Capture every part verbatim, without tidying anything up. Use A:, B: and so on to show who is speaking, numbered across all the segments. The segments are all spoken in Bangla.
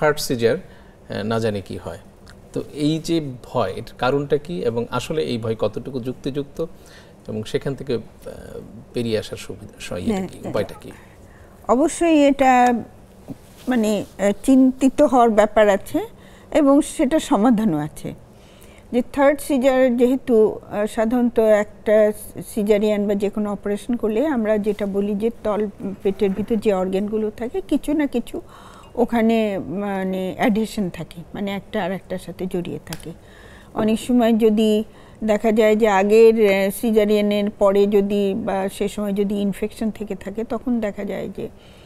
A: থার্ড সিজার না জানি কি হয়। তো এই যে ভয়, এর কারণটা কি এবং আসলে এই ভয় কতটুকু যুক্তিযুক্ত এবং সেখান থেকে বেরিয়ে আসার সুবিধা উপায়টা কি?
B: অবশ্যই এটা মানে চিন্তিত হওয়ার ব্যাপার আছে এবং সেটা সমাধানও আছে। যে থার্ড সিজার যেহেতু সাধারণত একটা সিজারিয়ান বা যে কোনো অপারেশন করলে আমরা যেটা বলি যে তল পেটের ভিতর যে অর্গানগুলো থাকে কিছু না কিছু ওখানে মানে অ্যাডিশন থাকে, মানে একটা আর একটার সাথে জড়িয়ে থাকে। অনেক সময় যদি দেখা যায় যে আগের সিজারিয়ানের পরে যদি বা সে সময় যদি ইনফেকশন থেকে থাকে তখন দেখা যায় যে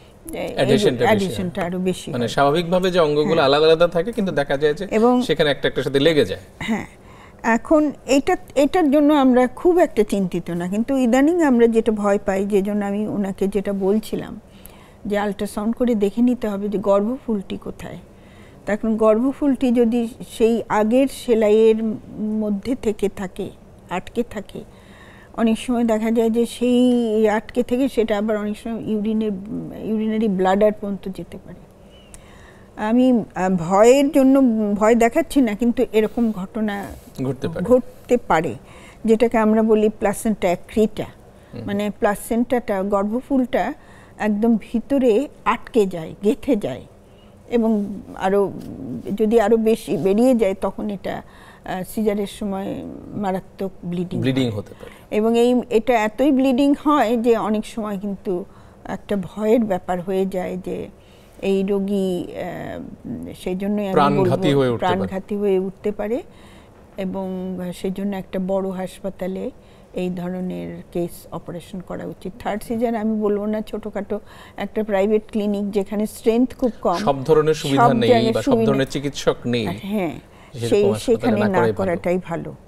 B: অ্যাডিশনটা আরো বেশি,
A: মানে স্বাভাবিকভাবে যে অঙ্গগুলো আলাদা আলাদা থাকে কিন্তু দেখা যায় যে সেখানে একটা একটার সাথে লেগে যায়।
B: হ্যাঁ, এখন এটা এটার জন্য আমরা খুব একটা চিন্তিত না, কিন্তু ইদানিং আমরা যেটা ভয় পাই, যে জন্য আমি ওনাকে যেটা বলছিলাম যে আল্ট্রাসাউন্ড করে দেখে নিতে হবে যে গর্ভফুলটি কোথায়। তখন গর্ভফুলটি যদি সেই আগের সেলাইয়ের মধ্যে থেকে থাকে, আটকে থাকে, অনেক সময় দেখা যায় যে সেই আটকে থেকে সেটা আবার অনেক সময় ইউরিনের ইউরিনারি ব্লাডার পর্যন্ত যেতে পারে। আমি ভয়ের জন্য ভয় দেখাচ্ছি না, কিন্তু এরকম ঘটনা ঘটতে পারে, যেটাকে আমরা বলি প্লাসেন্টা অ্যাক্রিটা, মানে প্লাসেন্টাটা গর্ভফুলটা একদম ভিতরে আটকে যায়, গেঁথে যায় এবং আরও যদি আরও বেশি বেরিয়ে যায় তখন এটা সিজারের সময় মারাত্মক ব্লিডিং
A: ব্লিডিং হতে পারে। এবং
B: এই এটা এতই ব্লিডিং হয় যে অনেক সময় কিন্তু একটা ভয়ের ব্যাপার হয়ে যায় যে এই রোগী সেই জন্যই আমি বলবো প্রাণঘাতী হয়ে উঠতে পারে এবং সেই জন্য একটা বড় হাসপাতালে এই ধরনের কেস অপারেশন করা উচিত। থার্ড সিজার আমি বলবো না ছোটখাটো একটা প্রাইভেট ক্লিনিক যেখানে স্ট্রেংথ খুব কম,
A: সব ধরনের সুবিধা নেই বা সব ধরনের চিকিৎসক নেই,
B: হ্যাঁ সেই সেখানে না করাটাই ভালো।